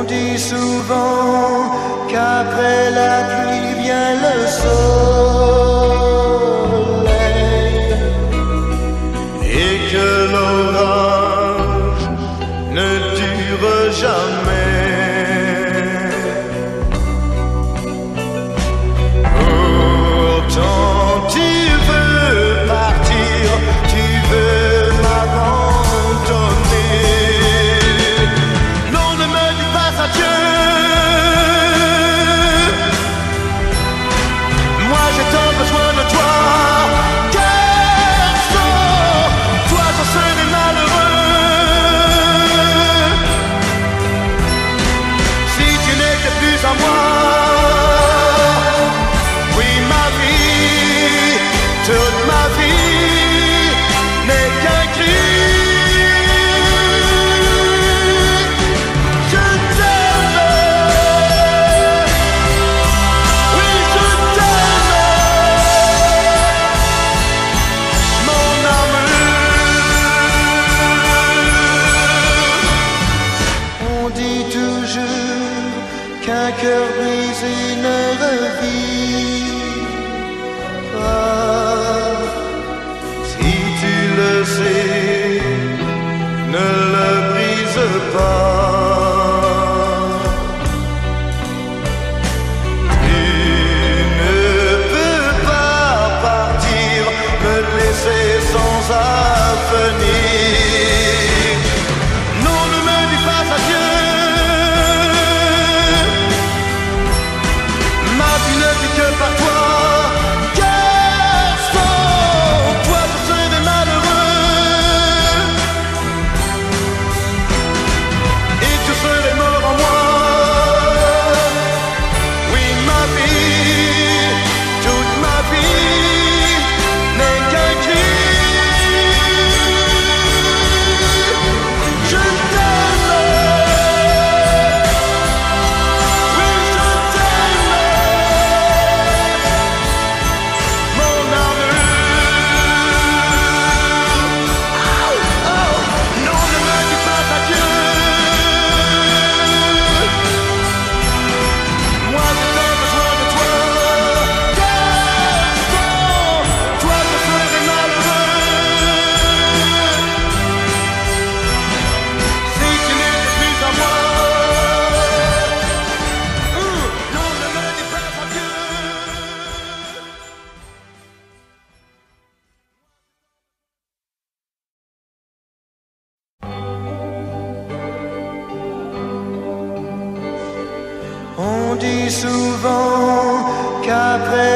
On dit souvent qu'après la pluie vient le soleil et que l'orage ne dure jamais. Pourtant tu veux partir, tu veux m'abandonner. Non, ne me dis pas adieu. Moi j'ai tant besoin de toi. Car sans toi je serai malheureux. Si tu n'étais plus à moi, oui ma vie, toute ma vie n'est qu'un cri. Je t'aime, oui je t'aime, mon amour. On dit toujours qu'un cœur brisé ne revit pas. Si tu le sais, ne le brise pas. Tu ne peux pas partir, me laisser sans avenir. Non, ne me dis pas adieu. Ma vie ne vit que par toi. Car sans toi je serai malheureux. Et tu serais mort en moi. Oui ma vie, toute ma vie n'est qu'un cri. Je t'aime, oui je t'aime, mon amour. Oh, non, ne me dis pas adieu. Moi j'ai tant besoin de toi. Car sans toi je serai malheureux. Si tu n'étais plus à moi, non, ne me dis pas adieu. On dit souvent qu'après